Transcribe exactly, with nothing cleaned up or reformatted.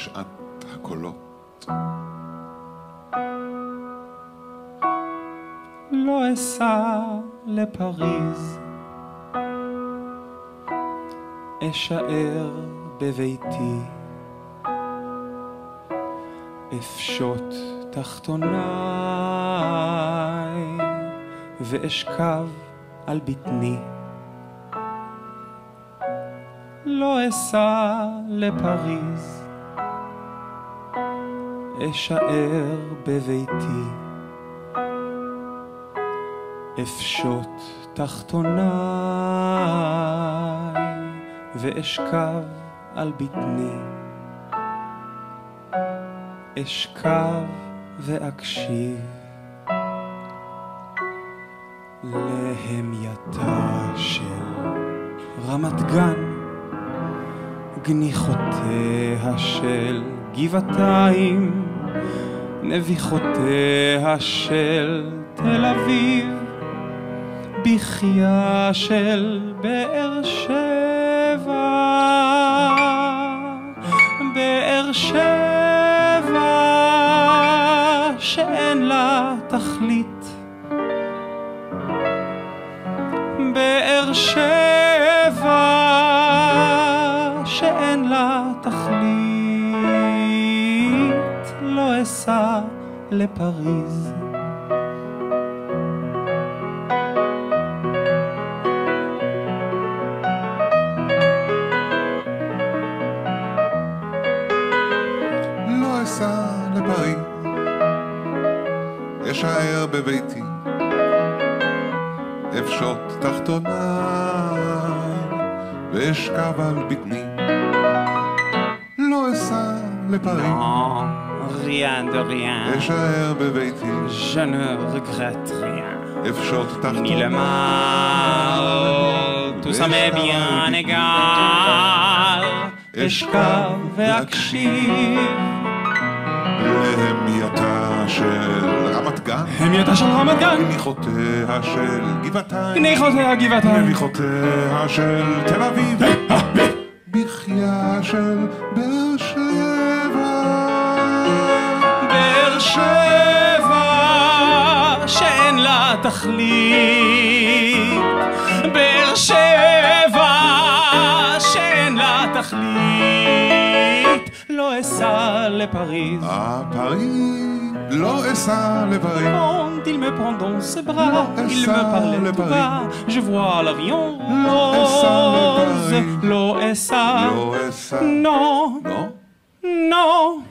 שעת הקולות. לא אסע לפריז, אשאר בביתי, אפשוט תחתוניי ואשכב על בטני. לא אסע לפריז, אשאר בביתי, אפשוט תחתוניי ואשכב על בטני. אשכב ואקשיב להמייתה של רמת גן, גניחותיה של גבעתיים, נביחותיה של תל אביב, בכיה של באר שבע, באר שבע שאין לה תכלית, באר שבע שאין לה תכלית. לא אסע לפריז, לא אסע לפריז, אשאר בביתי, אפשוט תחתוניי ואשכב על בטני. לא אסע לפריז, rien de rien, אשאר בביתי, je ne regrette rien, אפשוט ni le תחתוניי mal, tout ça m'est bien égal, אשכב ואקשיב להמייתה של רמת גן, המייתה של רמת גן, גניחותיה של גבעתיים, גניחותיה גבעתיים, נביחותיה של תל אביב, בכיה של באר שבע, באר שבע שאין לה תכלית, באר שבע שאין לה תכלית. לא אסע לפריז, à Paris, לא אסע לפריז, quand il me prend dans ses bras, il me parlait tout bas, je vois l'avion rose. לא אסע, לא אסע, non, לא? non.